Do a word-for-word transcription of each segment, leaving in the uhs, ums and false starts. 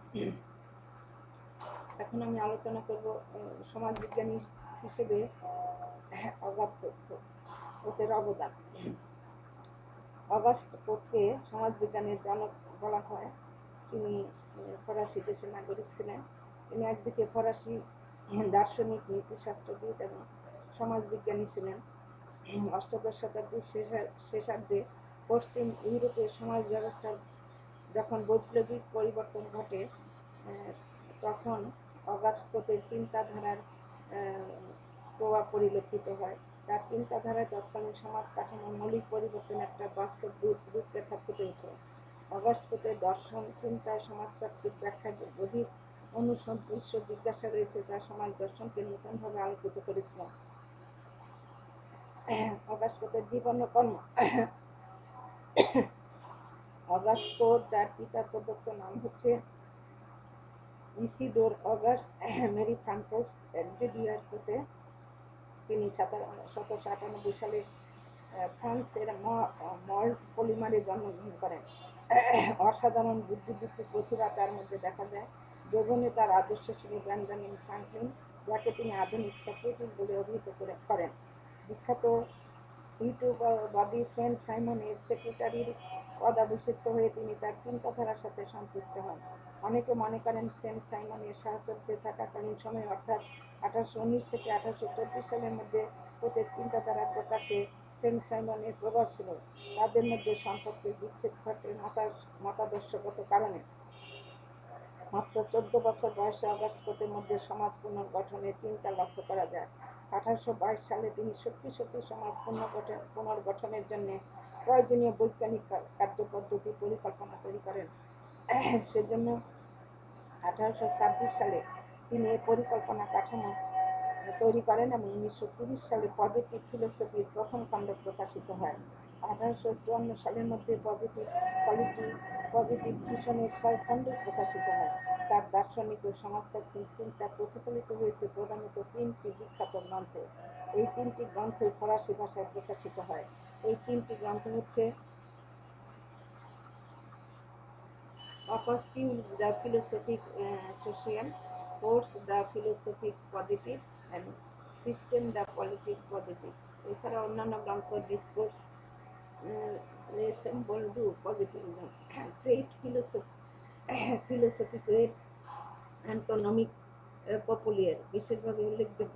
এখন আমি আলোচনা করব সমাজবিজ্ঞানী হিসেবে অগাস্ট কোতের অবদান। অগাস্ট কোতকে সমাজবিজ্ঞানের জনক বলা হয়। তিনি ফরাসি দেশের নাগরিক ছিলেন। তিনি একদিকে ফরাসি দার্শনিক, নীতিশাস্ত্রবিদ এবং সমাজবিজ্ঞানী ছিলেন। অষ্টাদশ শতাব্দীর শেষার্ধে পশ্চিম ইউরোপের সমাজ ব্যবস্থার যখন বৈপ্লবিক পরিবর্তন ঘটে, তখন অগাস্ট কোতের চিন্তাধারার প্রভাব পরিলক্ষিত হয়। তার চিন্তাধারায় তৎকালীন সমাজ কাঠামোর মৌলিক পরিবর্তন একটা বাস্তব রূপরেখা ফুটে ওঠে। অগাস্ট কোতের দর্শন, চিন্তায় সমাজতাত্ত্বিক ব্যাখ্যা গভীর অনুসদৃশ্য জিজ্ঞাসা রয়েছে, যা সমাজ দর্শনকে নতুনভাবে আলোকিত করেছিল। অগাস্ট কোতের জীবন ও কর্ম। অগাস্ট কোত, যার পিতার প্রদত্ত নাম হচ্ছে Isidore Auguste Marie Francois Xavier Comte, তিনি সতেরোশো আটানব্বই সালে ফ্রান্সের মল্ট পলিমারে জন্মগ্রহণ করেন। অসাধারণ বুদ্ধিবৃত্তিক প্রতিভা তার মধ্যে দেখা যায়। যৌবনে তার আদর্শ ছিল বেঞ্জামিন ফ্রাঙ্কলিন, যাকে তিনি আধুনিক সক্রেটিস বলে অভিহিত করেন। বিখ্যাত ইউটিউববাদী সেন্ট সাইমনের সেক্রেটারির পদাভিষিক্ত হয়ে তিনি তার চিন্তাধারার সাথে সম্পৃক্ত হন। অনেকে মনে করেন সেন্ট সাইমনের সাহচর্যে থাকাকালীন সময়ে অর্থাৎ আঠারোশো উনিশ থেকে আঠারোশো চব্বিশ সালের মধ্যে কোতের চিন্তাধারা প্রকাশে সেন্ট সাইমনের প্রভাব ছিল। তাদের মধ্যে সম্পর্কের বিচ্ছেদ ঘটে মতাদর্শগত কারণে। মাত্র চোদ্দ বছর বয়সে অগাস্ট কোতের মধ্যে সমাজ পুনর্গঠনের চিন্তা লক্ষ্য করা যায়। আঠারোশো বাইশ সালে তিনি সত্যি সত্যি সমাজ পুনর্গঠন পুনর্গঠনের জন্য প্রয়োজনীয় বৈজ্ঞানিক কার্যপদ্ধতি পরিকল্পনা তৈরি করেন। সেজন্য আঠারোশো ছাব্বিশ সালে তিনি এই পরিকল্পনা কাঠামো তৈরি করেন এবং উনিশশো তিরিশ সালে পজিটিভ ফিলোসফির প্রথম খণ্ড প্রকাশিত হয়। আঠারোশো চুয়ান্ন সালের মধ্যে পজিটিভ কোয়ালিটি পজিটিভ ভিশনের ছয় খণ্ড প্রকাশিত হয়। তার দার্শনিক ও সমাজতাত্ত্বিক চিন্তা প্রতিফলিত হয়েছে প্রধানত তিনটি বিখ্যাত গ্রন্থে। এই তিনটি গ্রন্থ ফরাসি ভাষায় প্রকাশিত হয়। এই তিনটি গ্রন্থ হচ্ছে Opuscule the philosophic uh, social, Force the philosophic positive, and System the politic positive. এছাড়া অন্যান্য গ্রন্থ ডিসকোর্স, রেসেম্বল ডু পজিটিভিজম, ট্রেট ফিলোসফি ফিলোসফি ট্রেট, অ্যান্টোনমিক পপুলিয়ার বিশেষভাবে উল্লেখযোগ্য।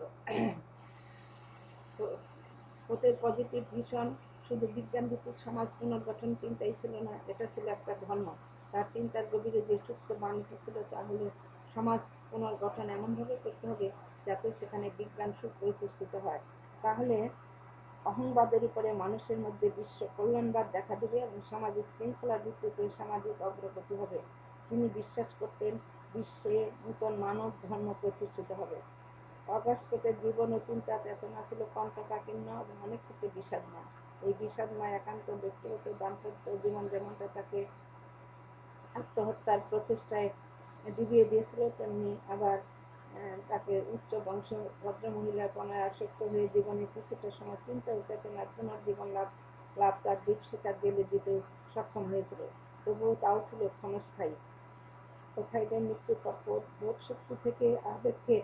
কোতের পজিটিভ ভিশন শুধু বিজ্ঞান ভিত্তিক সমাজ পুনর্গঠন চিন্তাই ছিল না, এটা ছিল একটা ধর্ম। তার চিন্তার গভীরে যে সূক্ষ্ম বাণীটি ছিল তা হলো সমাজ পুনর্গঠন এমনভাবে করতে হবে যাতে সেখানে বিজ্ঞান সুপ্রতিষ্ঠিত হয়। তাহলে অহংবাদের উপরে মানুষের মধ্যে বিশ্ব কল্যাণবাদ দেখা দেবে এবং সামাজিক শৃঙ্খলার ভিত্তিতে সামাজিক অগ্রগতি হবে। তিনি বিশ্বাস করতেন বিশ্বে নূতন মানব ধর্ম প্রতিষ্ঠিত হবে। অগাস্ট কোতের জীবন ও চিন্তা চেতনা ছিল কণ্ঠকাকীর্ণ এবং অনেক ক্ষেত্রে বিষাদময়। এই বিষাদময় একান্ত ব্যক্তিগত দাম্পত্য জীবন যেমনটা তাকে আত্মহত্যার প্রচেষ্টায় ডুবিয়ে দিয়েছিল, তেমনি আবার তাকে উচ্চ বংশ ভদ্রমহিলার পনায় আসক্ত হয়ে জীবনে কিছুটা সময় চিন্তা ও চেতনার পুনর্জীবন লাভ লাভ তার দীপশিখা জেলে দিতে সক্ষম হয়েছিল। তবুও তাও ছিল ক্ষণস্থায়ী। কোথাইডের মৃত্যুর পর বোধ শক্তি থেকে আবেগকে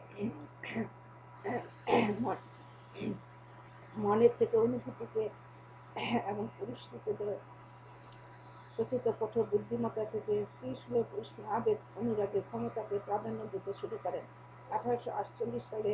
মনের থেকে অনুভূতিকে এবং পরিস্থিতিতে কথিত কঠোর বুদ্ধিমত্তা থেকে স্থিরশীল উষ্ণ আবেগ অনুরাগের ক্ষমতাকে প্রাধান্য দিতে শুরু করেন। আঠারোশো আটচল্লিশ সালে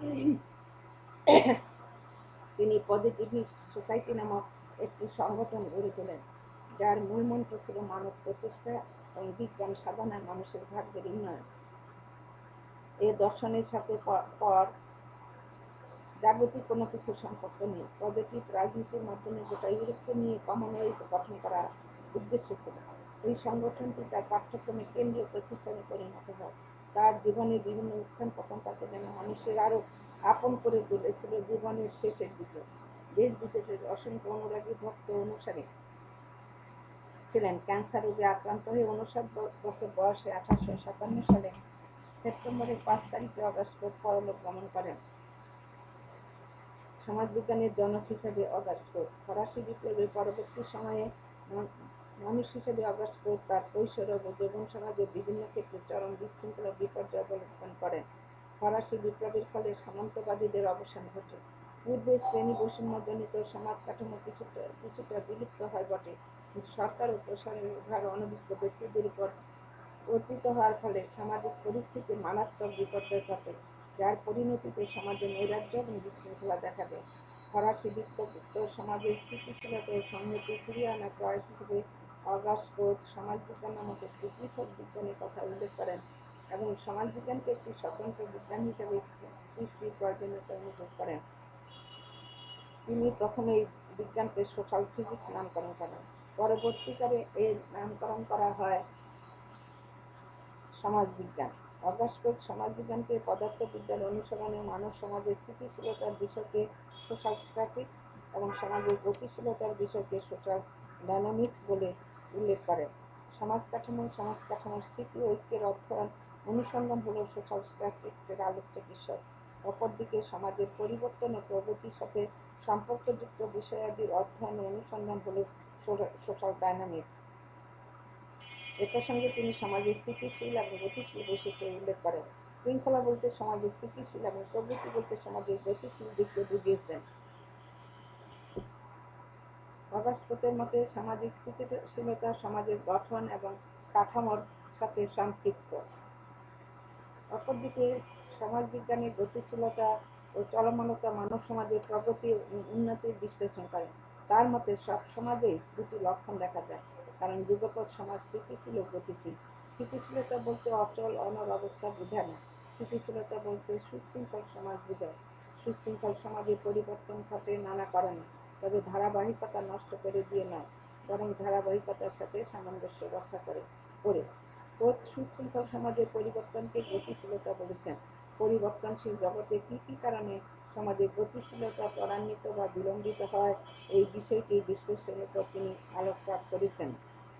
তিনি পজিটিভিস্ট সোসাইটি নামক একটি সংগঠন গড়ে তোলেন, যার মূল মন্ত্র ছিল মানব প্রচেষ্টা এবং বিজ্ঞান সাধনায় মানুষের ভাগ্যের উন্নয়ন। এ দর্শনের সাথে পর জাগতিক কোনো কিছু সম্পর্ক নেই। পজিটিভ রাজনীতির মাধ্যমে গোটা ইউরোপকে নিয়ে কমনওয়েলথ গঠন করার উদ্দেশ্য ছিল। এই সংগঠনটি তার পাঠ্যক্রমে কেন্দ্রীয় প্রতিষ্ঠানে পরিণত হয়। তার জীবনের বিভিন্ন উত্থান পতন তাকে যেন মানুষের আরো আপন করে তুলেছিল। জীবনের শেষের দিকে দেশ বিদেশের অসংখ্য অনুরাগী ভক্ত অনুসারী ছিলেন। ক্যান্সার রোগে আক্রান্ত হয়ে ঊনষাট বছর বয়সে আঠারোশো সাতান্ন সালে সেপ্টেম্বরের পাঁচ তারিখে অগাস্ট কোত পরলোক গমন করেন। সমাজবিজ্ঞানের জনক হিসেবে অগাস্ট কোত ফরাসি বিপ্লবের পরবর্তী সময়ে মানুষ হিসেবে অগাস্ট ক্রোধ তার কৈশোর ও যৌবন সমাজের বিভিন্ন ক্ষেত্রে চরম বিশৃঙ্খলা বিপর্যয় অবলম্বন করেন। ফরাসি বিপ্লবের ফলে সামন্তবাদীদের অবসান ঘটে। পূর্বে শ্রেণী বৈষম্যজনিত সমাজ কাঠামো কিছুটা কিছুটা বিলুপ্ত হয় বটে, কিন্তু সরকার ও প্রশাসনের ভার অনভিজ্ঞ ব্যক্তিদের উপর অর্পিত হওয়ার ফলে সামাজিক পরিস্থিতির মারাত্মক বিপর্যয় ঘটে, যার পরিণতিতে সমাজে নৈরাজ্য এবং বিশৃঙ্খলা দেখা দেয়। ফরাসি বিপ্লবোত্তর সমাজের স্থিতিশীলতা ও সংহতি ফিরিয়ে আনার প্রয়াস হিসেবে অগাস্ট ক্রোধ সমাজবিজ্ঞান নামক একটি পৃথক বিজ্ঞানের কথা উল্লেখ করেন এবং সমাজবিজ্ঞানকে একটি স্বতন্ত্র বিজ্ঞান হিসেবে সৃষ্টির প্রয়োজনীয়তা অনুভব করেন। তিনি প্রথমে এই বিজ্ঞানকে সোশ্যাল ফিজিক্স নামকরণ করেন। পরবর্তীকালে এর নামকরণ করা হয় সমাজবিজ্ঞান। অগাস্ট ক্রোধ সমাজবিজ্ঞানকে পদার্থবিদ্যার অনুসরণে মানব সমাজের স্থিতিশীলতার বিষয়কে সোশ্যাল স্ট্যাটিক্স এবং সমাজের গতিশীলতার বিষয়কে সোশ্যাল ডায়নামিক্স বলে উল্লেখ করেন। সমাজ কাঠামো সমাজ কাঠামোর স্থিতি ঐক্যের অধ্যয়ন অনুসন্ধান হল সোশ্যাল স্ট্যাটিক্সের আলোচ্য বিষয়। অপরদিকে সমাজের পরিবর্তন ও প্রগতির সাথে সম্পর্কযুক্ত বিষয়াদির অধ্যয়ন ও অনুসন্ধান হল সোশ্যাল ডায়নামিক্স। এ প্রসঙ্গে তিনি সমাজের স্থিতিশীল এবং গতিশীল বৈশিষ্ট্য উল্লেখ করেন। শৃঙ্খলা বলতে সমাজের স্থিতিশীল এবং প্রগতি বলতে সমাজের গতিশীল দিককে বুঝিয়েছেন। অগাস্ট ক্রোধের মতে সামাজিক স্থিতিশীলতা সমাজের গঠন এবং কাঠামোর সাথে সম্পৃক্ত। অপরদিকে সমাজবিজ্ঞানের গতিশীলতা ও চলমানতা মানব সমাজের প্রগতি ও উন্নতির বিশ্লেষণ করেন। তার মতে সব সমাজেই দুটি লক্ষণ দেখা যায়, কারণ যুগপৎ সমাজ স্থিতিশীল ও গতিশীল। স্থিতিশীলতা বলতে অচল অনড় অবস্থা বোঝায় না, স্থিতিশীলতা বলতে সুশৃঙ্খল সমাজ বোঝায়। সুশৃঙ্খল সমাজে পরিবর্তন ঘটে নানা কারণে, তবে ধারাবাহিকতা নষ্ট করে দিয়ে নয়, বরং ধারাবাহিকতার সাথে সামঞ্জস্য রক্ষা করে করে ক্রোধ সুশৃঙ্খল সমাজের পরিবর্তনকে গতিশীলতা বলেছেন। পরিবর্তনশীল জগতে কি কি কারণে সমাজের গতিশীলতা ত্বরান্বিত বা বিলম্বিত হয়, এই বিষয়টি বিশ্লেষণের উপর তিনি আলোকপাত করেছেন।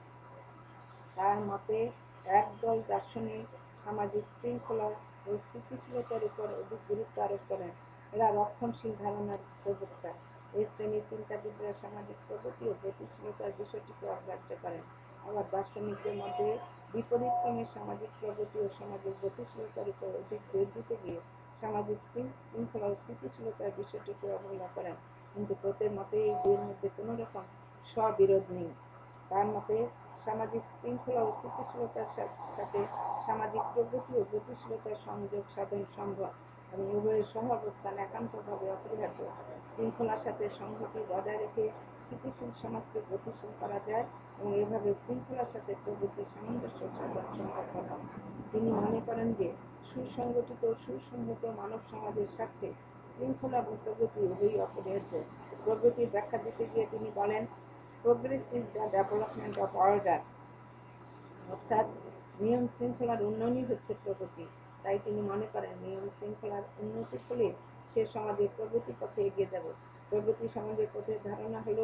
তার মতে একদল দার্শনিক সামাজিক শৃঙ্খলা ও স্থিতিশীলতার উপর অধিক গুরুত্ব আরোপ করেন। এরা রক্ষণশীল ধারণার প্রবক্তা। এই শ্রেণীর চিন্তাবিদরা সামাজিক প্রগতি ও গতিশীলতার বিষয়টিকে অগ্রাহ্য করেন। আবার দার্শনিকদের মধ্যে বিপরীতক্রমে সামাজিক প্রগতি ও সমাজের গতিশীলতার উপর অধিক জোর দিতে গিয়ে সামাজিক শৃঙ্খলা ও স্থিতিশীলতার বিষয়টিকে অবহেলা করেন। কিন্তু ক্রোধের মতে এই দুইয়ের মধ্যে কোনো রকম স্ববিরোধ নেই। তার মতে সামাজিক শৃঙ্খলা ও স্থিতিশীলতার সাথে সামাজিক প্রগতি ও গতিশীলতার সংযোগ সাধন সম্ভব এবং উভয়ের সহাবস্থান একান্তভাবে অপরিহার্য। শৃঙ্খলার সাথে সংহতি বজায় রেখে স্থিতিশীল সমাজকে গতিশীল করা যায় এবং এভাবে শৃঙ্খলার সাথে প্রগতির সামঞ্জস্য সাধন সম্ভব হয়। তিনি মনে করেন যে সুসংগঠিত ও সুসংহত মানব সমাজের স্বার্থে শৃঙ্খলা এবং প্রগতি উভয়ই অপরিহার্য। প্রগতির ব্যাখ্যা দিতে গিয়ে তিনি বলেন, progress is the development of order, অর্থাৎ নিয়ম শৃঙ্খলার উন্নয়নই হচ্ছে প্রগতি। তাই তিনি মনে করেন নিয়ম শৃঙ্খলার উন্নতির ফলে সে সমাজের প্রগতি পথে এগিয়ে যাবে। প্রগতি সমাজের পথের ধারণা হলো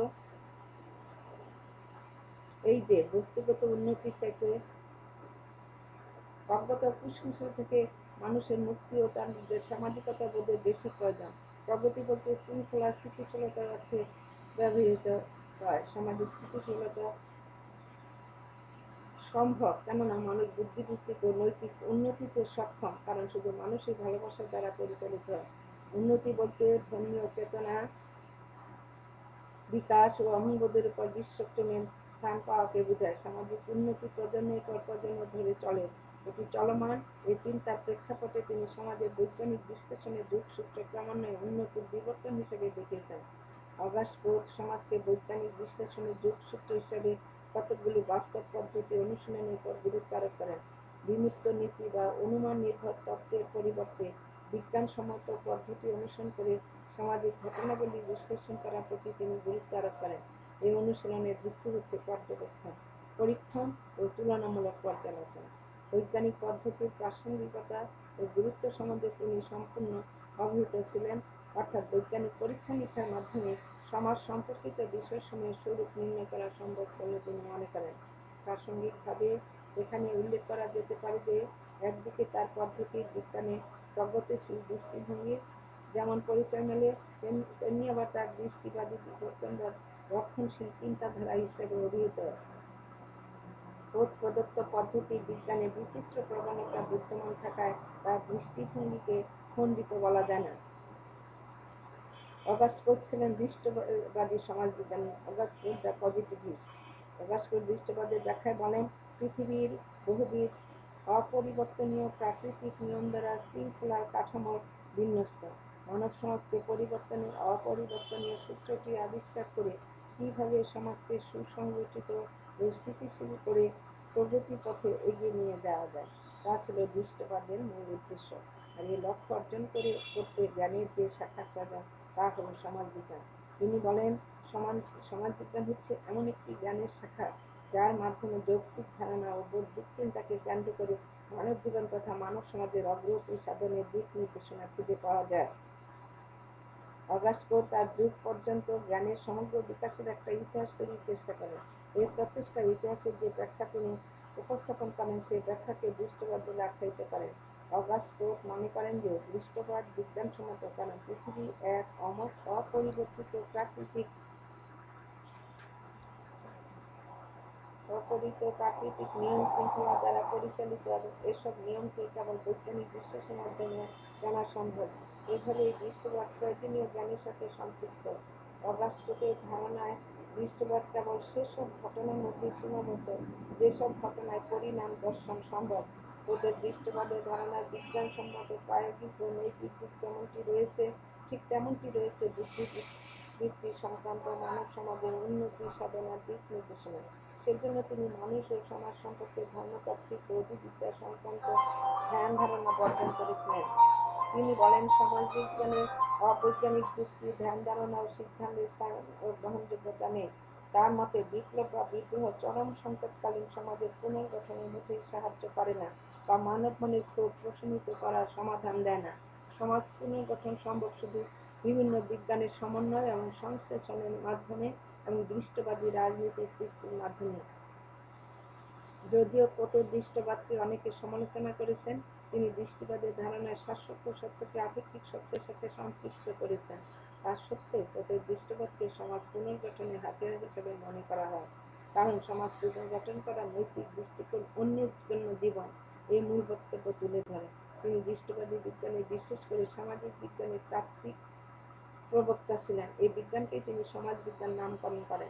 এই যে বস্তুগত উন্নতির চাইতে অজ্ঞত কুসংস্কার থেকে মানুষের মুক্তি ও তার মধ্যে সামাজিকতা বোধের বেশি প্রয়োজন। প্রগতি বলতে শৃঙ্খলা স্থিতিশীলতার অর্থে ব্যবহৃত হয়। সামাজিক স্থিতিশীলতা সম্ভব, কেননা মানুষ বুদ্ধিভিত্তিক ও নৈতিক উন্নতিতে সক্ষম, কারণ শুধু মানুষই ভালোবাসার দ্বারা পরিচালিত হয়। উন্নতি বলতে ধর্মীয় চেতনা বিকাশ ও অহংবোধের উপর বিশ্বক্রমে স্থান পাওয়াকে বোঝায়। সামাজিক উন্নতি প্রজন্মের পর প্রজন্ম ধরে চলে, এটি চলমান। এই চিন্তার প্রেক্ষাপটে তিনি সমাজের বৈজ্ঞানিক বিশ্লেষণে যুগসূত্র ক্রমান্বয়ে উন্নতির বিবর্তন হিসেবে দেখিয়েছেন। অগাস্ট ক্রোধ সমাজকে বৈজ্ঞানিক বিশ্লেষণের যুগসূত্র হিসেবে কতকগুলি বাস্তব পদ্ধতি অনুশীলনের উপর গুরুত্ব আরোপ করেন। বিমূর্ত নীতি বা অনুমান নির্ভর তত্ত্বের পরিবর্তে বিজ্ঞানসম্মত পদ্ধতি অনুসরণ করে সামাজিক ঘটনাবলী বিশ্লেষণ করার প্রতি তিনি গুরুত্ব আরোপ করেন। এই অনুশীলনের ভিত্তি হচ্ছে পর্যবেক্ষণ, পরীক্ষণ ও তুলনামূলক পর্যালোচনা। বৈজ্ঞানিক পদ্ধতির প্রাসঙ্গিকতা ও গুরুত্ব সম্বন্ধে তিনি সম্পূর্ণ অবহিত ছিলেন, অর্থাৎ বৈজ্ঞানিক পরীক্ষা নিরীক্ষার মাধ্যমে সমাজ সম্পর্কিত বিষয়সমূহের স্বরূপ নির্ণয় করা সম্ভব বলে তিনি মনে করেন। প্রাসঙ্গিকভাবে এখানে উল্লেখ করা যেতে পারে যে একদিকে তার পদ্ধতির বিজ্ঞানে প্রগতিশীল দৃষ্টিভঙ্গি যেমন পরিচয় মেলে, তেমনি আবার তার দৃষ্টিবাদী বিবর্তনবাদ রক্ষণশীল চিন্তাধারা হিসেবে অভিহিত বোধ প্রদত্ত পদ্ধতি বিজ্ঞানে বিচিত্র প্রবণতা বিদ্যমান থাকায় তার দৃষ্টিভঙ্গিকে খণ্ডিত বলা যায় না। অগাস্ট ছিলেন দৃষ্টবাদী সমাজবিজ্ঞানী। Auguste the positivist. অগাস্ট দৃষ্টবাদের ব্যাখ্যায় বলেন, পৃথিবীর বহুবিধ অপরিবর্তনীয় প্রাকৃতিক নিয়ম দ্বারা শৃঙ্খলার কাঠামোর বিন্যস্ত। মানব সমাজকে পরিবর্তনের অপরিবর্তনীয় সূত্রটি আবিষ্কার করে কিভাবে সমাজকে সুসংগঠিত ও স্থিতিশীল করে প্রগতি পথে এগিয়ে নিয়ে যাওয়া যায়, তা ছিল দৃষ্টবাদের মূল উদ্দেশ্য। আর এই লক্ষ্য অর্জন করে করতে জ্ঞানের যে শাখা প্রদান তা হল সমাজবিজ্ঞান। তিনি বলেন, সমাজ সমাজবিজ্ঞান হচ্ছে এমন একটি জ্ঞানের শাখা যার মাধ্যমে যৌক্তিক ধারণা ও বৌদ্ধিক চিন্তাকে কেন্দ্র করে মানব জীবন তথা মানব সমাজের অগ্রগতি সাধনের দিক নির্দেশনা খুঁজে পাওয়া যায়। অগাস্ট তার যুগ পর্যন্ত জ্ঞানের সমগ্র বিকাশের একটা ইতিহাস তৈরির চেষ্টা করেন। এই প্রচেষ্টা ইতিহাসের যে ব্যাখ্যা তিনি উপস্থাপন করেন সেই ব্যাখ্যাকে দৃষ্টবাদ বলে আখ্যায়িত করেন। অগাস্ট মনে করেন যে দৃষ্টবাদ বিজ্ঞানসম্মত, কারণ পৃথিবী এক অমর অপরিবর্তিত প্রাকৃতিক অপরিত প্রাকৃতিক নিয়ম শৃঙ্খলা দ্বারা পরিচালিত এবং এসব নিয়মকে কেবল বৈজ্ঞানিক বিশ্বাসের মাধ্যমে জানা সম্ভব। এভাবে এই দৃষ্টবাদ প্রয়োজনীয় জ্ঞানের সাথে সম্পৃক্ত। অগাস্টের ধারণায় দৃষ্টবাদ কেবল সেসব ঘটনার মধ্যে সীমাবদ্ধ যেসব ঘটনায় পরিণাম দর্শন সম্ভব। ওদের দৃষ্টবাদের ধারণায় বিজ্ঞানসম্মত প্রায়োগিক ও নৈতিক দিক যেমনটি রয়েছে, ঠিক তেমনটি রয়েছে বুদ্ধি বৃত্তি সংক্রান্ত মানব সমাজের উন্নতি সাধনার দিক নির্দেশনা। সেজন্য তিনি মানুষ ও সমাজ সম্পর্কে ধর্মতাত্ত্বিক ও অধিবিদ্যা সংক্রান্ত ধ্যান ধারণা বর্জন করেছিলেন। তিনি বলেন, সমাজবিজ্ঞানের অবৈজ্ঞানিক যুক্তি, ধ্যান ধারণা ও সিদ্ধান্তের স্থান ও গ্রহণযোগ্যতা নেই। তার মতে বিপ্লব বা বিদ্রোহ চরম সংকটকালীন সমাজের পুনর্গঠনে মোটেই সাহায্য করে না বা মানব মনের ক্ষোভ প্রশমিত করার সমাধান দেয় না। সমাজ পুনর্গঠন সম্ভব শুধু বিভিন্ন বিজ্ঞানের সমন্বয় এবং সংশ্লেষণের মাধ্যমে এবং দৃষ্টবাদী রাজনীতির সৃষ্টির মাধ্যমে। যদিও কোটের দৃষ্টবাদকে অনেকে সমালোচনা করেছেন, তিনি দৃষ্টবাদের ধারণায় শাশ্বত সত্যকে আপেক্ষিক সত্যের সাথে সম্পৃক্ত করেছেন। তার সত্ত্বেও কোটের দৃষ্টবাদকে সমাজ পুনর্গঠনের হাতিয়ার হিসেবে মনে করা হয়, কারণ সমাজ পুনর্গঠন করা নৈতিক দৃষ্টিকোণ, অন্যের জন্য জীবন, এই মূল বক্তব্য তুলে ধরে। তিনি দৃষ্টবাদী বিজ্ঞানে, বিশেষ করে সামাজিক বিজ্ঞানের তাত্ত্বিক প্রবক্তা ছিলেন। এই বিজ্ঞানকে তিনি সমাজ বিজ্ঞান নামকরণ করেন।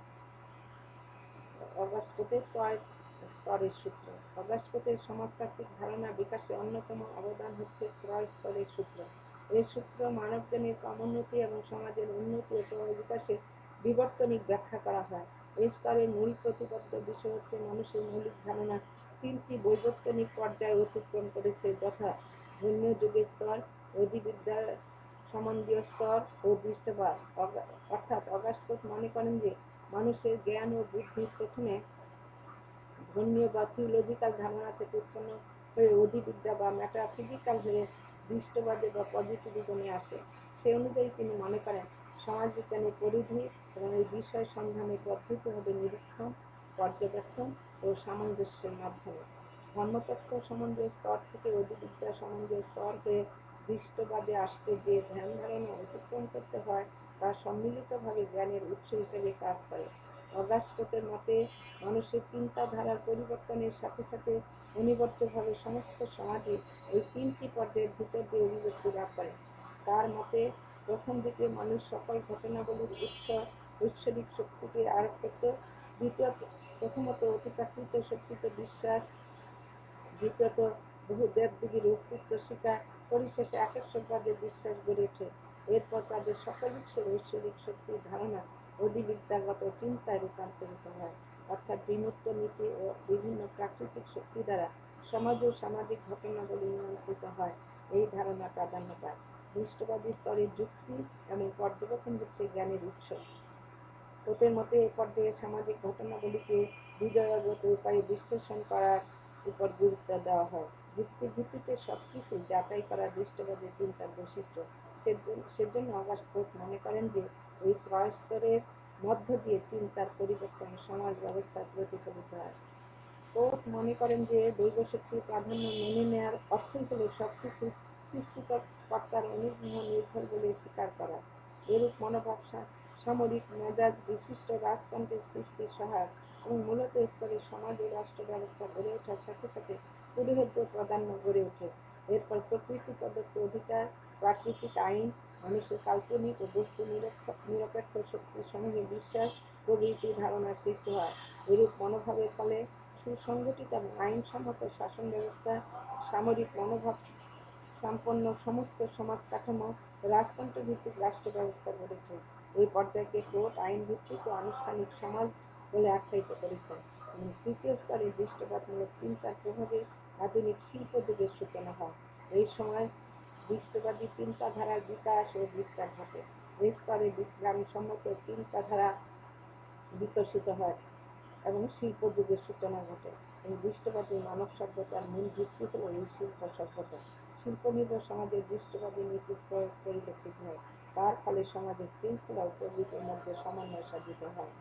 অগাস্ট ত্রয় স্তরের সূত্র। অগাস্ট সমাজতাত্ত্বিক ধারণা বিকাশে অন্যতম অবদান হচ্ছে ত্রয় স্তরের সূত্র। এই সূত্র মানবজ্ঞানের ক্রমোন্নতি এবং সমাজের উন্নতি ও বিকাশের বিবর্তনিক ব্যাখ্যা করা হয়। এই স্তরের মূল প্রতিপাদ্য বিষয় হচ্ছে মানুষের মৌলিক ধারণা তিনটি বৈবর্তনিক পর্যায়ে অতিক্রম করেছে, যথা ধর্মীয় যুগের স্তর, অধিবিদ্যার সম্বন্ধীয় স্তর ও দৃষ্টবাদ। অর্থাৎ অগাস্ট মনে করেন যে মানুষের জ্ঞান ও বুদ্ধি প্রথমে ধর্মীয় বা থিওলজিক্যাল ধারণা থেকে উৎপন্ন হয়ে অধিবিদ্যা বা মেটাফিজিক্যাল হয়ে দৃষ্টবাদে বা পজিটিভিজমে আসে। সে অনুযায়ী তিনি মনে করেন সমাজবিজ্ঞানের পরিধি এবং এই বিষয় সন্ধানের পদ্ধতি হবে নিরীক্ষণ, পর্যবেক্ষণ ও সামঞ্জস্যের মাধ্যমে। ধর্মতত্ত্ব সম্বন্ধীয় স্তর থেকে অধিবিদ্যা সম্বন্ধীয় স্তর হয়ে দৃষ্টবাদে আসতে যে ধ্যান ধারণা অতিক্রম করতে হয় তা সম্মিলিতভাবে জ্ঞানের উৎস হিসেবে কাজ করে। অগাস্টের মতে মানুষের চিন্তাধারার পরিবর্তনের সাথে সাথে অনিবার্যভাবে সমস্ত সমাজে এই তিনটি পর্যায়ের ভিতর দিয়ে অভিব্যক্তি লাভ করে। তার মতে প্রথম দিকে মানুষ সকল ঘটনাবলীর উৎস ঐশ্বরিক শক্তিকে আরোপ করত। দ্বিতীয়ত প্রথমত অতিপ্রাকৃত শক্তিতে বিশ্বাস, দ্বিতীয়ত বহু দেবদেবীর অস্তিত্ব স্বীকার, পরিশেষে একেশ্বরবাদের বিশ্বাস গড়ে ওঠে। এরপর তাদের সকল উৎসের ঐশ্বরিক শক্তির ধারণা অধিবিদ্যাগত চিন্তায় রূপান্তরিত হয়, অর্থাৎ বিমূর্ত নীতি ও বিভিন্ন প্রাকৃতিক শক্তি দ্বারা সমাজ ও সামাজিক ঘটনাগুলি নিয়ন্ত্রিত হয়, এই ধারণা প্রাধান্য পায়। দৃষ্টবাদী স্তরের যুক্তি এবং পর্যবেক্ষণ হচ্ছে জ্ঞানের উৎস। ওদের মতে এ পর্যায়ে সামাজিক ঘটনাগুলিকে বিজয়গত উপায়ে বিশ্লেষণ করার উপর গুরুত্ব দেওয়া হয়। যুক্তির ভিত্তিতে সবকিছু যাচাই করা দৃষ্টবাদের চিন্তার বৈশিষ্ট্য। সেজন্য অগাস্ট মনে করেন যে এই ত্রয় স্তরের মধ্য দিয়ে চিন্তার পরিবর্তন সমাজ ব্যবস্থায় প্রতিফলিত হয়। কোট মনে করেন যে দৈব শক্তির প্রাধান্য মেনে নেওয়ার অর্থই হল সবকিছু সৃষ্টিকর্তার অনুগ্রহ নির্ভর বলে স্বীকার করা। এরূপ মনোভাব সামরিক মেজাজ বিশিষ্ট রাজতন্ত্রের সৃষ্টির সহায়ক। এবং মূলত স্তরে সমাজ ও রাষ্ট্র ব্যবস্থা গড়ে ওঠার সাথে সাথে পুরোহিত্য প্রাধান্য গড়ে ওঠে। এরপর প্রকৃতি প্রদত্ত অধিকার, প্রাকৃতিক আইন, মানুষের কাল্পনিক ও বস্তু নিরপেক্ষ শক্তির সমূহে বিশ্বাস প্রভৃতির ধারণার সৃষ্টি হয়। এরূপ মনোভাবের ফলে সুসংগঠিত এবং আইনসম্মত শাসন ব্যবস্থা, সামরিক মনোভাব সম্পন্ন সমস্ত সমাজ কাঠামো, রাজতন্ত্র ভিত্তিক রাষ্ট্র ব্যবস্থা গড়ে ওঠে। এই পর্যায়কে কোর্ট আইন ভিত্তিক ও আনুষ্ঠানিক সমাজ বলে আখ্যায়িত করেছেন। এবং তৃতীয় স্তরে দৃষ্টিপাতমূলক চিন্তার প্রভাবে আধুনিক শিল্প যুগের সূচনা হয়। এই সময় দৃষ্টিবাদী চিন্তাধারার বিকাশ ও বিস্তার ঘটে। এই স্তরে বিজ্ঞানসম্মত চিন্তাধারা বিকশিত হয় এবং শিল্প যুগের সূচনা ঘটে। এই দৃষ্টিবাদী মানব সভ্যতার মূল ভিত্তি হল এই শিল্প সভ্যতা। শিল্প নির্ভর সমাজে দৃষ্টিবাদী নীতির প্রয়োগ পরিলক্ষিত হয়। তার ফলে সমাজের শৃঙ্খলা ও প্রভৃতির মধ্যে সমন্বয় সাধিত হয়।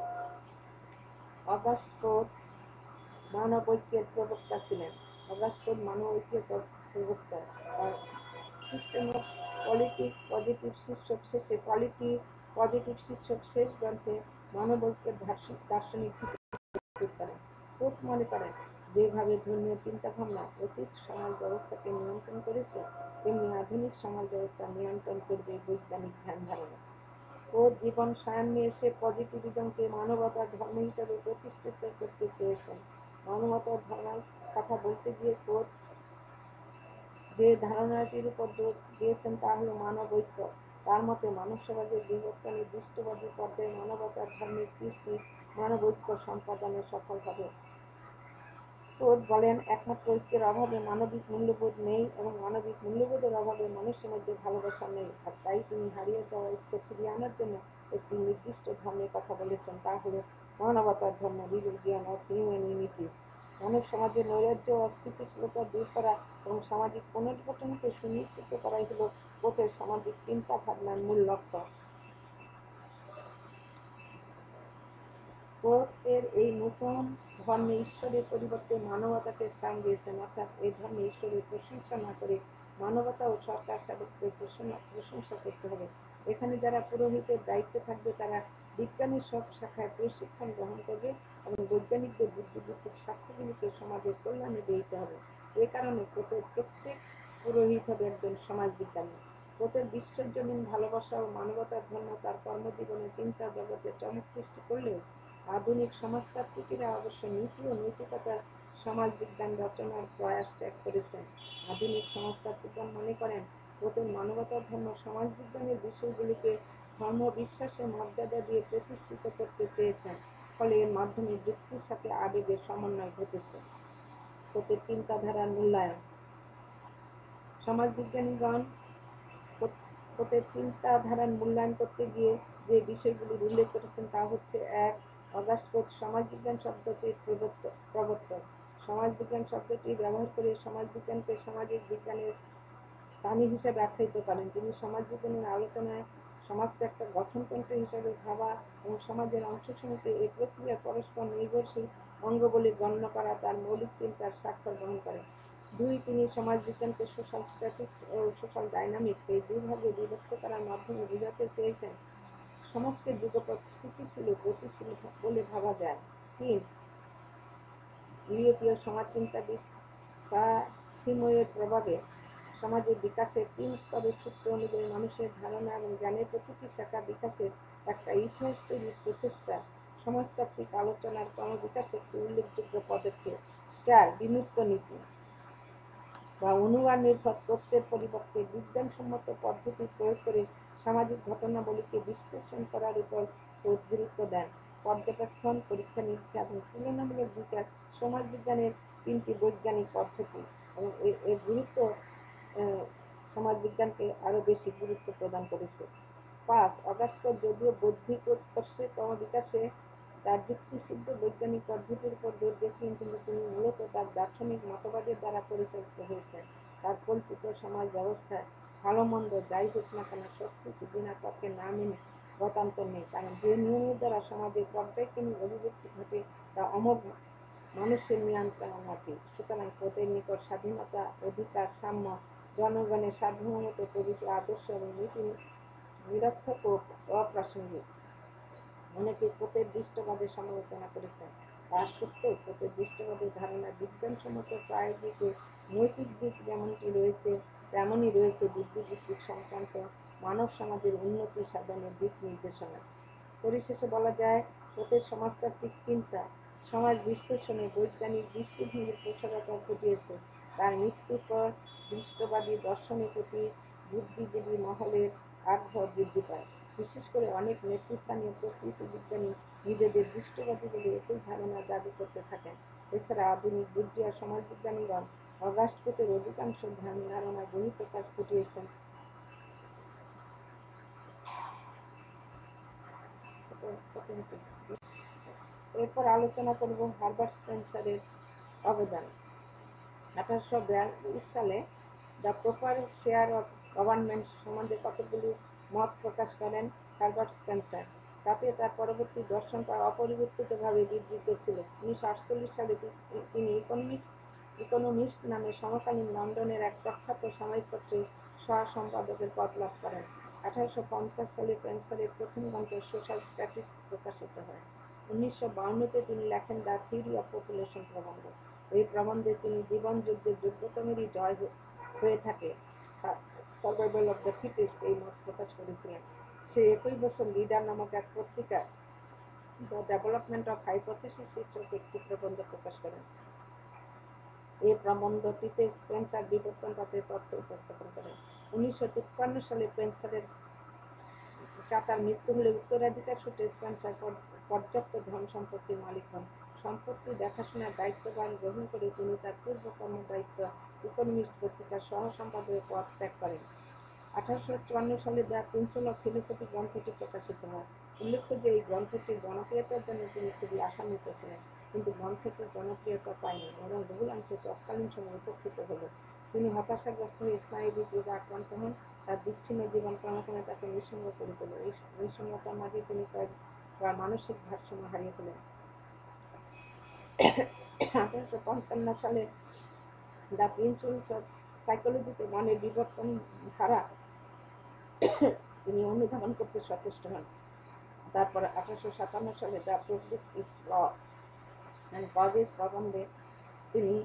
অগাস্ট কোট মানবৈক্যের প্রবক্তা ছিলেন। অগাস্ট কোট মানবৈক্যের প্রবক্তা। তার সিস্টেম অফ পলিটিক পজিটিভ শীর্ষক শেষে পলিটি পজিটিভ শীর্ষক শেষ গ্রন্থে মানবৈক্যের দার্শনিক ভিত্তি করেন। কোট মনে করেন, যেভাবে ধর্মীয় চিন্তাভাবনা অতীত সমাজ ব্যবস্থাকে নিয়ন্ত্রণ করেছে, তেমনি আধুনিক সমাজ ব্যবস্থা নিয়ন্ত্রণ করবে বৈজ্ঞানিক ধ্যান ধারণা। কোট জীবন সায়ান্নে এসে পজিটিভিজমকে মানবতার ধর্ম হিসেবে প্রতিষ্ঠিত করতে চেয়েছেন। মানবতার ধর্মের কথা বলতে গিয়ে কোট যে ধারণাটির উপর জোর দিয়েছেন তা হল মানব ঐক্য। তার মতে মানব সমাজের বিবর্তনের দৃষ্টিবাদী পর্যায়ে মানবতার ধর্মের সৃষ্টি মানব ঐক্য সম্পাদনে সফল হবে। কোট বলেন, একমাত্র ঐক্যের অভাবে মানবিক মূল্যবোধ নেই এবং মানবিক মূল্যবোধের অভাবে মানুষের মধ্যে ভালোবাসা নেই। আর তাই তিনি হারিয়ে যাওয়া ঐক্য ফিরিয়ে আনার জন্য একটি নির্দিষ্ট ধর্মের কথা বলেছেন, তা হল মানবতার ধর্ম, রিলিজিয়ন অফ হিউম্যান ইউনিটি। মানব সমাজের নৈরাজ্য ও অস্থিতিশীলতা দূর করা এবং সামাজিক পুনর্গঠনকে সুনিশ্চিত করাই হল কোটের সামাজিক চিন্তা ভাবনার মূল লক্ষ্য। কোট এর এই নতুন ধর্মে ঈশ্বরের পরিবর্তে মানবতাকে স্থান দিয়েছেন, অর্থাৎ এই ধর্মে ঈশ্বরের প্রশংসা না করে মানবতা ও সরকার সাধকদের প্রশংসা করতে হবে। এখানে যারা পুরোহিতের দায়িত্বে থাকবে তারা বিজ্ঞানের সব শাখায় প্রশিক্ষণ গ্রহণ করবে এবং বৈজ্ঞানিকদের বুদ্ধিভিত্তিক সাক্ষ্যগুলিকে সমাজের কল্যাণে দিতে হবে। এ কারণে কোটের প্রত্যেক পুরোহিত হবে একজন সমাজ বিজ্ঞানী। কোটের বিশ্বজনীন ভালোবাসা ও মানবতার ধর্ম তার কর্মজীবনে চিন্তা জগতে চমক সৃষ্টি করলেও আধুনিক সমাজতাত্ত্বিকেরা অবশ্য নীতি ও নৈতিকতার সমাজ বিজ্ঞান রচনার প্রয়াস ত্যাগ করেছেন। আধুনিক সমাজতাত্ত্বিকগণ মনে করেন, কোটের মানবতার ধর্ম সমাজ বিজ্ঞানের বিষয়গুলিকে ধর্ম বিশ্বাসের মর্যাদা দিয়ে প্রতিষ্ঠিত করতে চেয়েছেন, ফলে এর মাধ্যমে যুক্তির সাথে আবেগের সমন্বয় ঘটেছে। কোটের চিন্তাধারার মূল্যায়ন। সমাজবিজ্ঞানীগণ কোটের চিন্তাধারার মূল্যায়ন করতে গিয়ে যে বিষয়গুলির উল্লেখ করেছেন তা হচ্ছে: এক, অগাস্ট কোট সমাজবিজ্ঞান শব্দটির প্রবর্তক। সমাজবিজ্ঞান শব্দটি ব্যবহার করে সমাজবিজ্ঞানকে সামাজিক বিজ্ঞানের প্রাণী হিসেবে আখ্যায়িত করেন। তিনি সমাজবিজ্ঞানের আলোচনায় সমাজকে একটা গঠনতন্ত্র হিসেবে ভাবা এবং সমাজের অংশসমূহকে এই প্রক্রিয়া পরস্পর নির্ভরশীল অঙ্গ বলে গণ্য করা তার মৌলিক চিন্তার স্বাক্ষর বহন করেন। দুই, তিনি সমাজবিজ্ঞানকে সোশ্যাল স্ট্যাটিক্স ও সোশ্যাল ডাইনামিক্স এই দুই ভাগে বিভক্ত করার মাধ্যমে বোঝাতে চেয়েছেন সমাজকে যুগপৎ স্থিতিশীল ও গতিশীল বলে ভাবা যায়। তিন, ইউরোপীয় সমাজচিন্তাবিদ সিমোয়ের প্রভাবে সমাজের বিকাশের তিন স্তরের সূত্র অনুযায়ী মানুষের ধারণা এবং জ্ঞানের প্রতিটি শাখা বিকাশের একটা ইতিহাস তৈরির প্রচেষ্টা সমাজতাত্ত্বিক আলোচনার ক্রমবিকাশে একটি উল্লেখযোগ্য পদক্ষেপ। চার, বিমূর্ত নীতি বা অনুমান নির্ভর তথ্যের পরিবর্তে বিজ্ঞানসম্মত পদ্ধতি প্রয়োগ করে সামাজিক ঘটনাবলীকে বিশ্লেষণ করার উপর গুরুত্ব দেন। পর্যবেক্ষণ, পরীক্ষা নিরীক্ষা এবং তুলনামূলক বিচার সমাজবিজ্ঞানের তিনটি বৈজ্ঞানিক পদ্ধতি এবং এর গুরুত্ব সমাজবিজ্ঞানকে আরো বেশি গুরুত্ব প্রদান করেছে। পাঁচ, অগাস্ট কোট যদিও বৌদ্ধিক উৎকর্ষের ক্রমবিকাশে তার যুক্তিসিদ্ধ বৈজ্ঞানিক পদ্ধতির উপর জোর দিয়েছিলেন, কিন্তু তিনি মূলত তার দার্শনিক মতবাদের দ্বারা পরিচালিত হয়েছেন। তার কল্পিত সমাজ ব্যবস্থায় ভালো মন্দ যাই হোক না কেন সবকিছু বিনা তর্কে না মেনে গতান্তর নেই, কারণ যে নিয়মের দ্বারা সমাজের পর্যায়ক্রমিক অভিব্যক্তি ঘটে তা অমোঘ মানুষের নিয়ন্ত্রণাধীন। সুতরাং কোটের নিকট স্বাধীনতা, অধিকার, সাম্য, জনগণের সার্বভৌমত্ব প্রভৃতি আদর্শ এবং নীতি নিরর্থক ও অপ্রাসঙ্গিক। অনেকে পোতের দৃষ্টবাদের সমালোচনা করেছেন। তা সত্ত্বেও পোতের দৃষ্টবাদের ধারণা বিজ্ঞানসম্মত প্রায়োগিক ও নৈতিক দিক যেমনটি রয়েছে, তেমনই রয়েছে বুদ্ধিবৃত্তিক সংক্রান্ত মানব সমাজের উন্নতি সাধনের দিক নির্দেশনা। পরিশেষে বলা যায়, পোতের সমাজতাত্ত্বিক চিন্তা সমাজ বিশ্লেষণে বৈজ্ঞানিক দৃষ্টিভঙ্গির প্রসারতা ঘটিয়েছে। তার মৃত্যুর পর দৃষ্টবাদী দর্শনের প্রতি বুদ্ধিজীবী মহলের আগ্রহ বৃদ্ধি পায়। বিশেষ করে অনেক নেতৃস্থানীয় প্রকৃতি বিজ্ঞানী নিজেদের দৃষ্টবাদী বলে একই ধারণা দাবি করতে থাকেন। এছাড়া আধুনিক বুদ্ধি আর সমাজবিজ্ঞানীগণ অগাস্ট পোতের অধিকাংশ ধ্যান ধারণা বহিঃপ্রকাশ ঘটিয়েছেন। এরপর আলোচনা করব হারবার্ট স্পেন্সারের অবদান। আঠারোশো বিয়াল্লিশ সালে the proper share of government সম্বন্ধে কতগুলি মত প্রকাশ করেন হারবার্ট স্পেন্সার। তাতে তার পরবর্তী দর্শনটা অপরিবর্তিতভাবে বিবৃত ছিল। উনিশশো আটচল্লিশ সালে তিনি ইকোনমিক্স ইকোনমিস্ট নামে সমকালীন লন্ডনের এক প্রখ্যাত সাময়িকপত্রের সহ-সম্পাদকের পদ লাভ করেন। আঠারোশো পঞ্চাশ সালে স্পেন্সারের প্রথম গ্রন্থ সোশ্যাল স্ট্যাটিস্টিক্স প্রকাশিত হয়। উনিশশো বাউন্নতে তিনি লেখেন দ্য থিওরি অফ পপুলেশন প্রবন্ধ। এই প্রবন্ধে তিনি জীবনযুদ্ধের যোগ্যতমেরই জয় হয়ে থাকে, সার্ভাইভাল অফ দ্য ফিটেস্ট এই মত প্রকাশ করেছিলেন। সে একই বছর লিডার নামক এক পত্রিকায় দ্য ডেভেলপমেন্ট অফ হাইপোথেসিস শীর্ষক একটি প্রবন্ধ প্রকাশ করেন। এই প্রবন্ধটিতে স্পেন্সার বিবর্তনবাদের তথ্য উপস্থাপন করেন। উনিশশো তিপ্পান্ন সালে স্পেন্সারের চাচার মৃত্যু হলে উত্তরাধিকার সূত্রে স্পেন্সার পর্যাপ্ত ধন সম্পত্তির মালিক হন। সম্পত্তি দেখাশোনার দায়িত্বভার গ্রহণ করে তিনি তার পূর্ব কর্মদায়িত্ব ইকোনমিস্ট পত্রিকার সহ সম্পাদকের পদ ত্যাগ করেন। আঠারোশো চুয়ান্ন সালে দ্য প্রিন্সিপাল অফ ফিলোসফি গ্রন্থটি প্রকাশিত হয়। উল্লেখ্য যে এই গ্রন্থটির জনপ্রিয়তার জন্য তিনি খুবই আশান্বিত ছিলেন, কিন্তু গ্রন্থটির জনপ্রিয়তা পায়নি, বরং বহুলাংশে তৎকালীন সময়ে উপেক্ষিত হল। তিনি হতাশাগ্রস্ত হয়ে স্নায়বিক রোগে আক্রান্ত হন। তার বিচ্ছিন্ন জীবন ক্রমে ক্রমে তাকে নিঃসঙ্গ করে তোলে। এই নিঃসঙ্গতার মাঝে তিনি কয়েকবার মানসিক ভারসাম্য হারিয়ে ফেলেন। আঠারোশো পঞ্চান্ন সালে দ্য প্রিন্সিপালস অফ সাইকোলজিতে মনের বিবর্তন ধারা তিনি অনুধাবন করতে সচেষ্ট হন। তারপর আঠারোশো সাতান্ন সালে the progressive law and causes প্রবন্ধে তিনি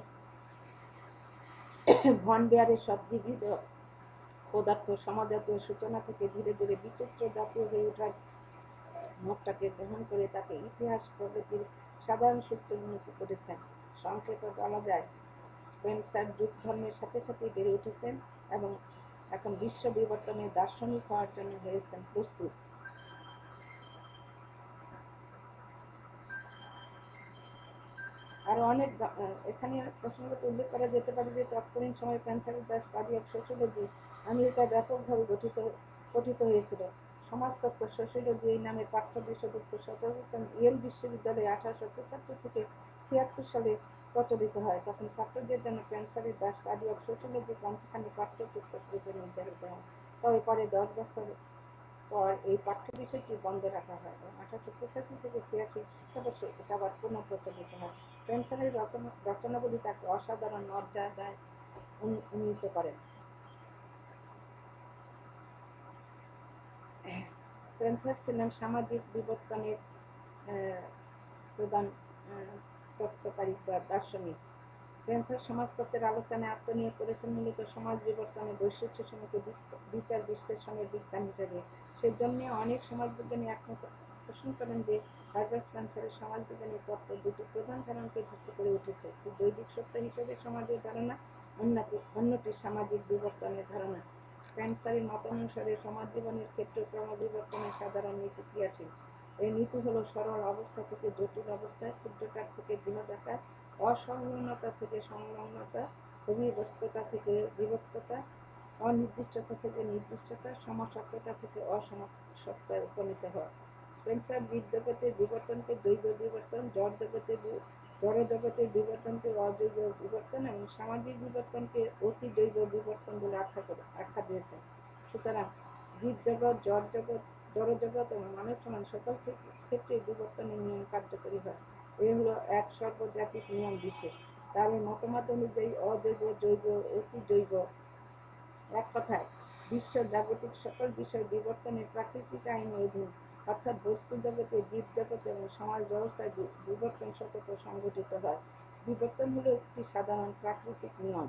ভন বেয়ারের সব বিবিধ পদার্থ সমাজাতীয় সূচনা থেকে ধীরে ধীরে বিচিত্র জাতীয় হয়ে ওঠার মতটাকে গ্রহণ করে তাকে ইতিহাস প্রগতির সাধারণ সূত্রে উন্নত করেছেন। সংক্ষেপে বলা যায়, স্পেন্সার যুগ ধর্মের সাথে সাথে বেড়ে উঠেছেন এবং এখন বিশ্ব বিবর্তনে দার্শনিক হওয়ার জন্য হয়েছেন প্রস্তুত। আরো অনেক এখানে প্রসঙ্গত উল্লেখ করা যেতে পারে যে তৎকালীন সময় স্পেন্সারের দ্য স্টাডি অফ সোশিয়োলজি আমেরিকায় ব্যাপকভাবে গঠিত গঠিত হয়েছিল। সমাজতত্ত্ব সোশিয়োলজি এই নামের পাঠ্য বিষয়বস্তু সর্বপ্রথম ইয়েল বিশ্ববিদ্যালয়ে আঠারোশো পঁচাত্তর থেকে ছিয়াত্তর সালে প্রচলিত হয়। তখন ছাত্রদের জন্য স্পেন্সারের দ্য স্টাডি অফ সোশিয়োলজি গ্রন্থখানি পাঠ্যপুস্তক রূপে নির্ধারিত হয়। তবে পরে দশ বছর পর এই পাঠ্য বিষয়টি বন্ধ রাখা হয় এবং আঠারোশো পঁচাশি থেকে ছিয়াশি শিক্ষাবর্ষে এটা আবার পুনঃ প্রচলিত হয়। স্পেন্সারের রচনা রচনাবলী তাকে অসাধারণ মর্যাদায় উন্নীত করেন। স্পেন্সার ছিলেন সামাজিক বিবর্তনের প্রধান তত্ত্বকারী বা দার্শনিক। স্পেন্সার সমাজতত্ত্বের আলোচনায় আত্মনিয়োগ করেছেন মূলত সমাজ বিবর্তনের বৈশিষ্ট্য সমূহকে বিচার বিশ্লেষণের বিজ্ঞান হিসেবে। সেজন্য অনেক সমাজবিজ্ঞানী একমত পোষণ করেন যে হারবার্ট স্পেন্সারের সমাজবিজ্ঞানের তত্ত্ব দুটি প্রধান ধারণাকে ভিত্তি করে উঠেছে, একটি দৈবিক সত্য হিসেবে সমাজের ধারণা, অন্যটি সামাজিক বিবর্তনের ধারণা। স্পেন্সারের মতানুসারে সমাজ জীবনের ক্ষেত্রে ক্রমবিবর্তনের সাধারণ নীতি ক্রিয়াশীল। এই নীতি হল সরল অবস্থা থেকে জটিল অবস্থায়, ক্ষুদ্রাকার থেকে বৃহদাকার, অসংলগ্নতা থেকে সংলগ্নতা, অবিভক্ততা থেকে বিভক্ততা, অনির্দিষ্টতা থেকে নির্দিষ্টতা, সমসত্বতা থেকে অসমসত্তায় উপনীত হয়। স্পেন্সার জীব জগতের বিবর্তনকে দৈব বিবর্তন, জড় জগতের জড় জগতের বিবর্তনকে অজৈব বিবর্তন এবং সামাজিক বিবর্তনকে অতি জৈব বিবর্তন বলে আখ্যা করে আখ্যা দিয়েছেন। সুতরাং জীব জগৎ, জড় জগৎ, জড় জগৎ এবং মানব সমাজ সকল ক্ষেত্রে বিবর্তনের নিয়ম কার্যকরী হয়। এই হলো এক সর্বজাতিক নিয়ম বিশেষ। তার এই মতামত অনুযায়ী অজৈব, জৈব, অতি জৈব, এক কথায় বিশ্ব জাগতিক সকল বিষয় বিবর্তনের প্রাকৃতিক আইনের অধীন। অর্থাৎ বস্তু জগতে, জীব জগতে এবং সমাজ ব্যবস্থায় বিবর্তন সতত সংঘটিত হয়। বিবর্তন হলো একটি সাধারণ প্রাকৃতিক নিয়ম।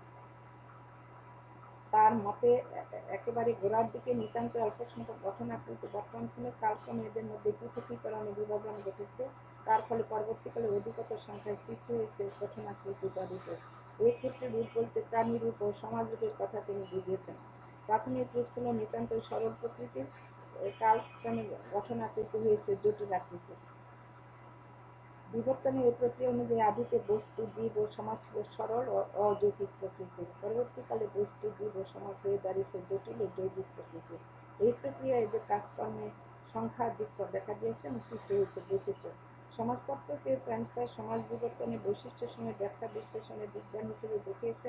তার মতে একেবারে গোড়ার দিকে নিতান্ত অল্প সংখ্যক গঠনাকৃতি বর্তমান ছিল, কালক্রমে এদের মধ্যে পৃথকীকরণে বিভাজন ঘটেছে। তার ফলে পরবর্তীকালে অধিকতর সংখ্যায় সৃষ্টি হয়েছে গঠনাকৃতি বা রূপ। এই ক্ষেত্রে রূপ বলতে প্রাণী রূপ ও সমাজ রূপের কথা তিনি বুঝিয়েছেন। প্রাথমিক রূপ ছিল নিতান্ত সরল প্রকৃতির, কালক্রমে গঠনাকৃতি হয়েছে জটিল আকৃতি। বিবর্তনের এই প্রক্রিয়া অনুযায়ী আদিতে বস্তু, জীব ও সমাজ ছিল সরল ও অযৌগিক প্রকৃতির। পরবর্তীকালে বস্তু, জীব ও সমাজ হয়ে দাঁড়িয়েছে জটিল ও যৌগিক প্রকৃতির। এই প্রক্রিয়া এদের কাজকর্মে সংখ্যাধিক্য দেখা দিয়েছে এবং সৃষ্টি হয়েছে বৈচিত্র্য। সমাজতত্ত্বকে প্যান্সার সমাজ বিবর্তনের বৈশিষ্ট্যের সঙ্গে ব্যাখ্যা বিশ্লেষণের বিজ্ঞান হিসেবে দেখিয়েছেন।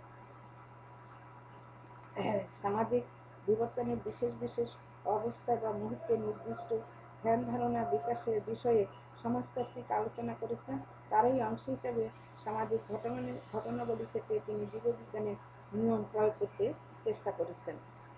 সামাজিক বিবর্তনের বিশেষ বিশেষ অবস্থা বা মুহূর্তে নির্দিষ্ট ধ্যান ধারণা বিকাশের বিষয়ে সমাজতাত্ত্বিক আলোচনা করেছেন। তারই অংশ হিসেবে সামাজিক ঘটনা ঘটনাবলী ক্ষেত্রে তিনি জীববিজ্ঞানের নিয়ম প্রয়োগ করতে চেষ্টা করেছেন।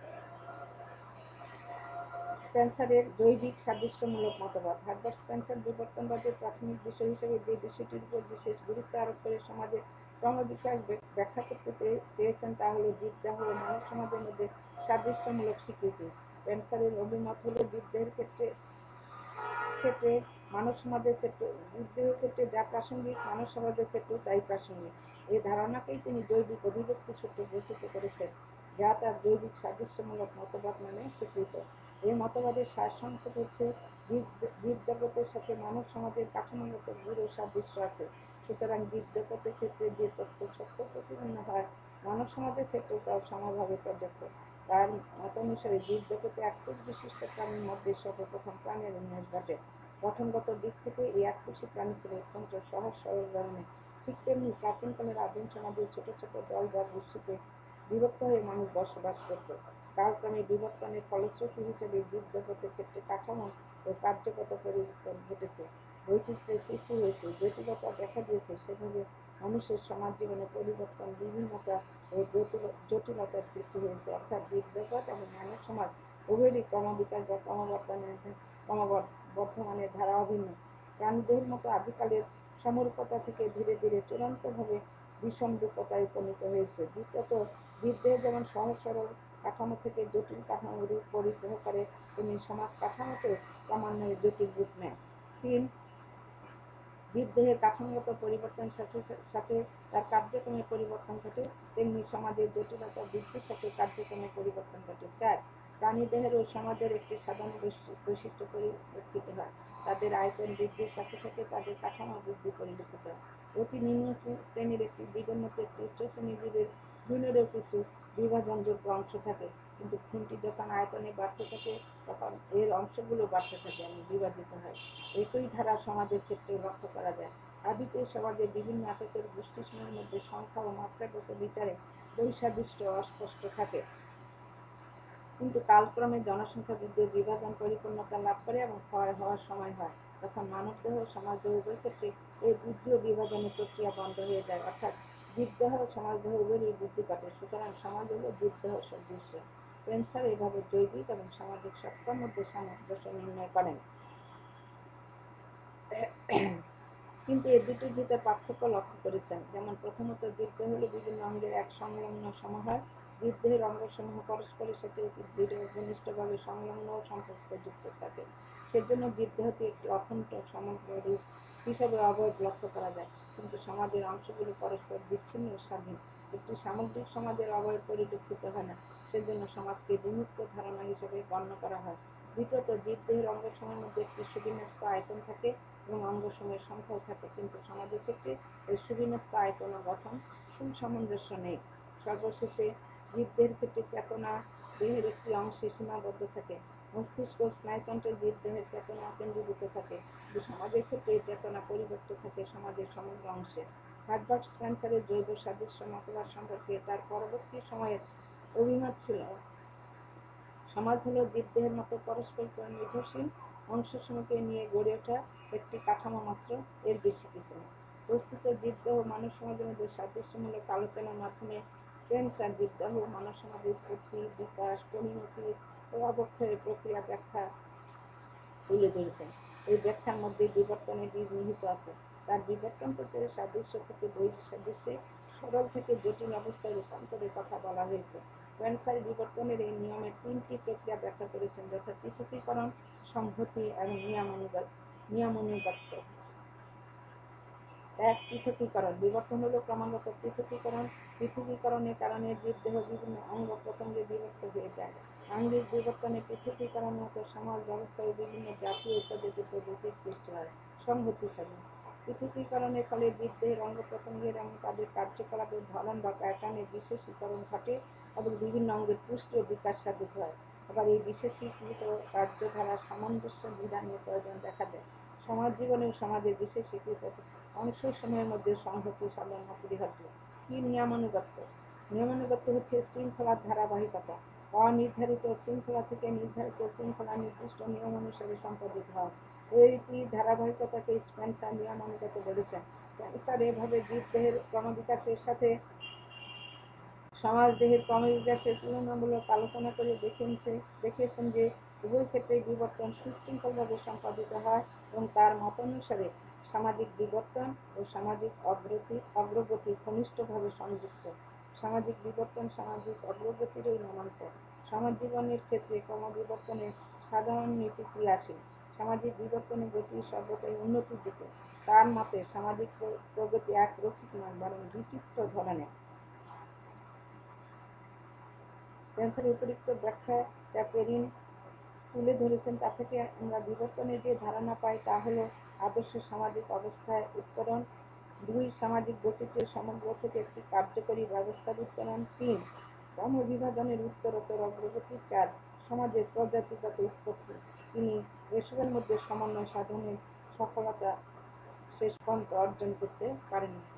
স্পেন্সারের জৈবিক সাদৃশ্যমূলক মতবাদ। হার্বার্ট স্পেন্সার বিবর্তনবাদের প্রাথমিক বিষয় হিসেবে যে বিষয়টির উপর বিশেষ গুরুত্ব আরোপ করে সমাজের ক্রমবিকাশ ব্যাখ্যা করতে চেয়েছেন তা হল জীবদেহ ও মানব সমাজের মধ্যে সাদৃশ্যমূলক স্বীকৃতি। স্পেন্সারের অভিমত হল জীবদেহের ক্ষেত্রে ক্ষেত্রে মানব সমাজের ক্ষেত্রে জীবদেহের ক্ষেত্রে যা প্রাসঙ্গিক, মানব সমাজের ক্ষেত্রেও তাই প্রাসঙ্গিক। এই ধারণাকেই তিনি জৈবিক অভিব্যক্তি সূত্রে বর্ধিত করেছেন, যা তার জৈবিক সাদৃশ্যমূলক মতবাদ নামে স্বীকৃত। এই মতবাদের সারসংক্ষেপ হচ্ছে, জীব জগতের সাথে মানব সমাজের কাঠামোগত দৃঢ় সাদৃশ্য আছে। সুতরাং জীব জগতের ক্ষেত্রে যে তথ্য সত্য প্রতিপন্ন হয়, মানব সমাজের ক্ষেত্রেও তাও সমভাবে প্রযোজ্য। তার মতানুসারে জীব জগতে এককোষ বিশিষ্ট প্রাণীর মধ্যে সর্বপ্রথম প্রাণের উন্মেষ ঘটে। গঠনগত দিক থেকে এই এককোষী প্রাণী ছিল অত্যন্ত সহজ সরল ধরনের। ঠিক তেমনি প্রাচীনকালের আদিম সমাজে ছোট ছোট দল বা গোষ্ঠীতে বিভক্ত হয়ে মানুষ বসবাস করত। কালক্রমে বিবর্তনের ফলশ্রুতি হিসেবে জীব জগতের ক্ষেত্রে কাঠামো ও কার্যগত পরিবর্তন ঘটেছে, বৈচিত্র্যের সৃষ্টি হয়েছে, জটিলতা দেখা দিয়েছে। সেভাবে মানুষের সমাজ জীবনে পরিবর্তন, বিভিন্নতা ও জটিলতার সৃষ্টি হয়েছে। অর্থাৎ জীব জগৎ এবং মানব সমাজ উভয়েরই ক্রমবিকাশ বা ক্রমবর্ধনের ক্রমবর্ধমানের ধারা অভিন্ন। প্রাণীদেহের মতো আদিকালের সমরূপতা থেকে ধীরে ধীরে চূড়ান্তভাবে বিষম রূপতায় উপনীত হয়েছে। দ্বিতীয়ত, জীবদেহ যেমন সহজ সরল কাঠামো থেকে জটিল কাঠামো রূপ পরিগ্রহ করে, তেমনি সমাজ কাঠামোতে ক্রমান্বয়ে জটিল রূপ নেয়। তিন, জীবদেহের কাঠামোগত পরিবর্তনের সাথে সাথে তার কার্যক্রমে পরিবর্তন ঘটে, তেমনি সমাজের জটিলতা বৃদ্ধির সাথে কার্যক্রমে পরিবর্তন ঘটে। চার, প্রাণীদেহের ও সমাজের একটি সাধারণ বৈশিষ্ট্য পরিলক্ষিত হয়, তাদের আয়তন বৃদ্ধির সাথে সাথে তাদের কাঠামো বৃদ্ধি পরিলক্ষিত হয়। অতি নিম্ন শ্রেণীর একটি জীবের মতো একটি উচ্চ শ্রেণীর জীবের দুইনেরও কিছু বিভাজনযোগ্য অংশ থাকে, কিন্তু খুনটি যখন আয়তনে বাড়তে থাকে তখন এর অংশগুলো বাড়তে থাকে এবং বিভাজিত হয়। একই ধারা সমাজের ক্ষেত্রে লক্ষ্য করা যায়। আদিতে সমাজের বিভিন্ন আতকের গোষ্ঠীসমূহের মধ্যে সংখ্যা ও মাত্রাগত বিচারে বৈসাদৃশ্য অস্পষ্ট থাকে, কিন্তু কালক্রমে জনসংখ্যা বৃদ্ধি, বিভাজন পরিপূর্ণতা লাভ করে এবং ক্ষয় হওয়ার সময় হয়, তখন মানবদেহ ও সমাজদেহ উভয় ক্ষেত্রে এই বৃদ্ধি ও বিভাজনের প্রক্রিয়া বন্ধ হয়ে যায়। অর্থাৎ জীবদেহ ও সমাজদেহ উভয়েরই বৃদ্ধি ঘটে। সুতরাং সমাজ হল জীবদেহ সদৃশ্য। স্পেন্সার এভাবে জৈবিক এবং সামাজিক সত্তার মধ্যে সামঞ্জস্য নির্ণয় করেন। কিন্তু এ দুটির ভিতর পার্থক্য লক্ষ্য করেছেন। যেমন, প্রথমত, জীবদেহ হল বিভিন্ন অঙ্গের এক সংলগ্ন সমাহার। জীবদেহের অঙ্গসমূহ পরস্পরের সাথে অতি দৃঢ় ঘনিষ্ঠভাবে সংলগ্ন ও সম্পর্কযুক্ত থাকে। সেজন্য জীবদেহটি একটি অখণ্ড সমগ্র রূপ হিসাবে অবয়ব লক্ষ্য করা যায়। কিন্তু সমাজের অংশগুলো পরস্পর বিচ্ছিন্ন ও স্বাধীন। একটি সামগ্রিক সমাজের অবয়ব পরিলক্ষিত হয় না, সেজন্য সমাজকে বিমুক্ত ধারণা হিসেবে গণ্য করা হয়। দ্বিতীয়ত, জীবদেহের অঙ্গসমূহের মধ্যে একটি সুবিন্যস্ত আয়তন থাকে এবং অঙ্গসমূহের সংখ্যাও থাকে, কিন্তু সমাজের ক্ষেত্রে এই সুবিন্যস্ত আয়তন ও গঠন সুসামঞ্জস্য নেই। সর্বশেষে, জীবদেহের ক্ষেত্রে চেতনা দেহের একটি অংশে সীমাবদ্ধ থাকে। মস্তিষ্ক ও স্নায়ুতন্ত্রে জীবদেহের চেতনা কেন্দ্রীভূত থাকে, কিন্তু সমাজের ক্ষেত্রে এই চেতনা পরিবর্তিত থাকে সমাজের সমগ্র অংশে। হার্বার্ট স্পেন্সারের জৈব সাদৃশ্য মতবাদ সম্পর্কে তার পরবর্তী সময়ের অভিমত ছিল, সমাজ হল জীবদেহের মতো পরস্পর নির্ভরশীল অংশসমূহকে নিয়ে গড়ে ওঠা একটি কাঠামো মাত্র, এর বেশি কিছু না। বস্তুত জীবদেহ ও মানব সমাজের মধ্যে সাদৃশ্যমূলক আলোচনার মাধ্যমে স্পেন্সার জীবদেহ ও মানব সমাজের উৎপত্তি, বিকাশ, পরিণতি ও অবক্ষয়ের প্রক্রিয়া ব্যাখ্যা তুলে ধরেছেন। এই ব্যাখ্যার মধ্যে বিবর্তনের বীজ নিহিত আছে। তার বিবর্তন প্রত্যয়ের সাদৃশ্য থেকে বৈসাদৃশ্যে, সরল থেকে জটিল অবস্থায় রূপান্তরের কথা বলা হয়েছে। স্পেন্সার বিবর্তনের এই নিয়মের তিনটি প্রক্রিয়া ব্যাখ্যা করেছেন, যথা পৃথকীকরণ, সংহতি এবং নিয়মানুগত্য। এক, পৃথকীকরণ। বিবর্তন হল ক্রমাগত পৃথকীকরণ। পৃথকীকরণের কারণে জীবদেহ বিভিন্ন অঙ্গ প্রত্যঙ্গে বিভক্ত হয়ে যায়। আঙ্গিক বিবর্তনে পৃথকীকরণ মতো সমাজ ব্যবস্থায় বিভিন্ন জাতীয় উপজাতি প্রজাতির সৃষ্টি হয়। সংহতি সাধন। পৃথকীকরণের ফলে জীবদেহের অঙ্গ প্রত্যঙ্গের এবং তাদের কার্যকলাপের ধরন বা প্যাটার্নের বিশেষীকরণ ঘটে এবং বিভিন্ন অঙ্গের পুষ্টি ও বিকাশ সাধিত হয়। আবার এই বিশেষীকৃত কার্যধারা সামঞ্জস্য বিধানের প্রয়োজন দেখা দেয়। সমাজ জীবনে ও সমাজের বিশেষীকৃত অংশসমূহের মধ্যে সংহতি সাধন অপরিহার্য। কি নিয়মানুগত্য? নিয়মানুগত্য হচ্ছে শৃঙ্খলার ধারাবাহিকতা। অনির্ধারিত শৃঙ্খলা থেকে নির্ধারিত শৃঙ্খলা নির্দিষ্ট নিয়ম অনুসারে সম্পাদিত হয়। এই ধারাবাহিকতাকে স্পেন্সার নিয়মানুগত বলেছেন। স্পেন্সার এভাবে জীবদেহের ক্রমবিকাশের সাথে সমাজ দেহের ক্রমবিকাশের তুলনামূলক আলোচনা করে দেখিয়েছেন যে উভয় ক্ষেত্রে বিবর্তন সুশৃঙ্খলভাবে সম্পাদিত হয় এবং তার মতানুসারে সামাজিক বিবর্তন ও সামাজিক অগ্রগতি অগ্রগতি ঘনিষ্ঠভাবে সংযুক্ত। সামাজিক বিবর্তন সামাজিক অগ্রগতিরই নামান্তর। সমাজ জীবনের ক্ষেত্রে ক্রমবিবর্তনের সাধারণ নীতি ক্রিয়াশীল। সামাজিক বিবর্তনের গতি সর্বদাই উন্নতির দিকে। তার মতে সামাজিক প্রগতি এক রৈখিক নয়, বরং বিচিত্র ধরনের। স্পেন্সারের উপরিউক্ত ব্যাখ্যা ক্যাপেরিন তুলে ধরেছেন, তা থেকে আমরা বিবর্তনের যে ধারণা পাই তা হল আদর্শ সামাজিক অবস্থায় উত্তরণ। দুই, সামাজিক বৈচিত্র্যের সমগ্র থেকে একটি কার্যকরী ব্যবস্থার উত্তরণ। তিন, শ্রম বিভাজনের উত্তরোত্তর অগ্রগতি। চার, সমাজের প্রজাতিগত উৎপত্তি। তিনি এসবের মধ্যে সমন্বয় সাধনের সফলতা শেষ পর্যন্ত অর্জন করতে পারেননি।